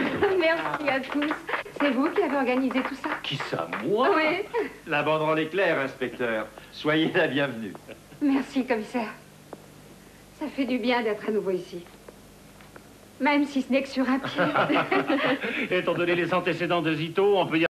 Merci à tous. C'est vous qui avez organisé tout ça? Qui ça, moi? Oui. La banderole est claire, inspecteur. Soyez la bienvenue. Merci, commissaire. Ça fait du bien d'être à nouveau ici. Même si ce n'est que sur un pied. Étant donné les antécédents de Zito, on peut y